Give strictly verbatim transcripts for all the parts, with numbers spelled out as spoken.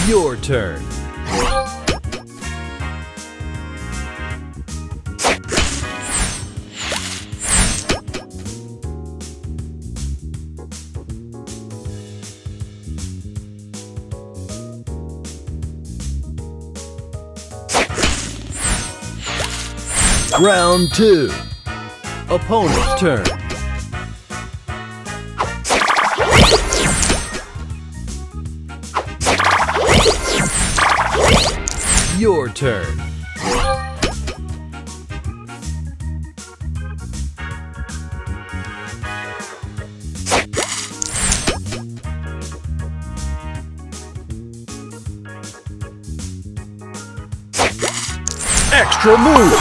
Your turn. Round two. Opponent's turn. Your turn. Extra move.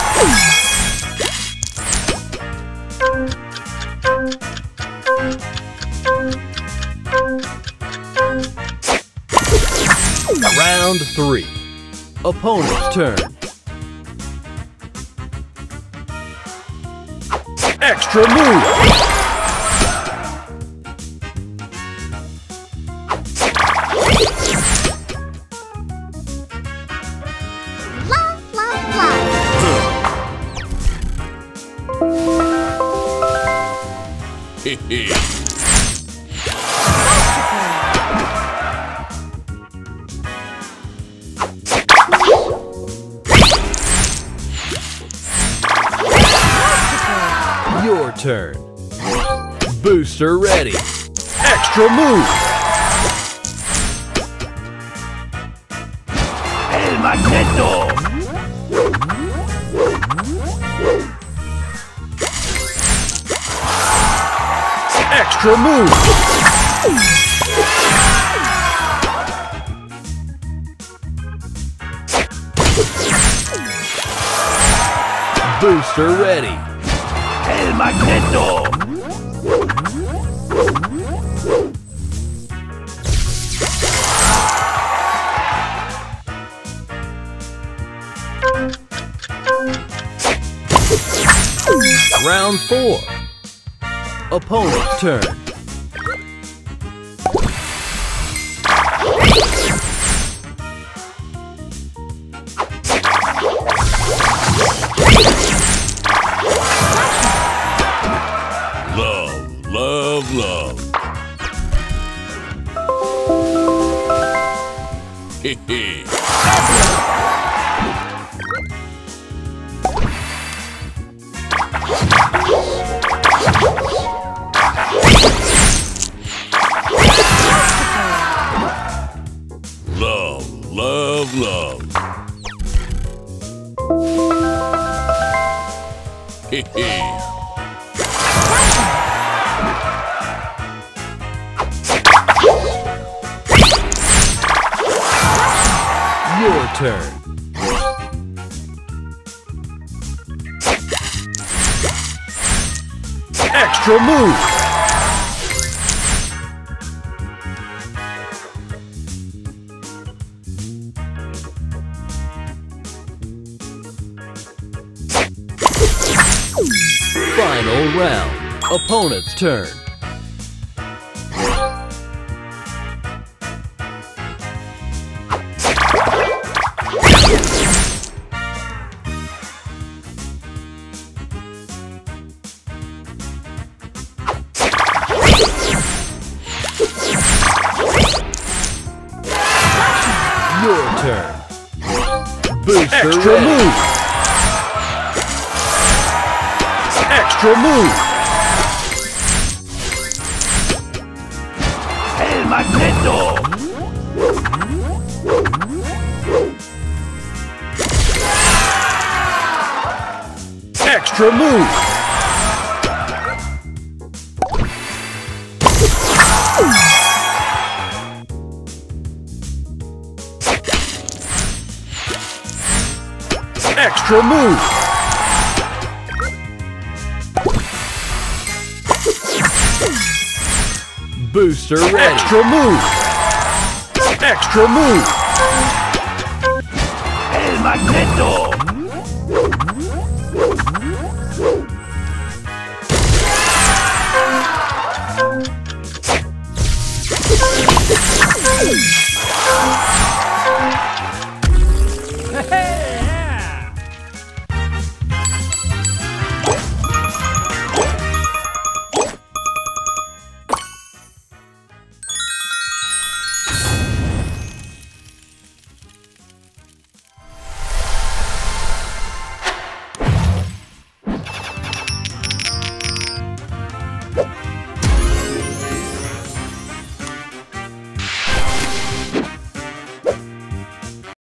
Round three. Opponent's turn. Extra move. Love, love, love. Hehe. Your turn. Booster ready. Extra move. El Magneto. Extra move. Booster ready. El Magneto. Round four. Opponent's turn. Love, love, love. Hehe. Love, love, love. Hehe. Your turn. Extra move. Final round. Opponent's turn. Your turn. Booster Extra ready. move. Extra move. El Magneto. Extra move. Extra move. Booster ready. Extra move. Extra move. El Magneto.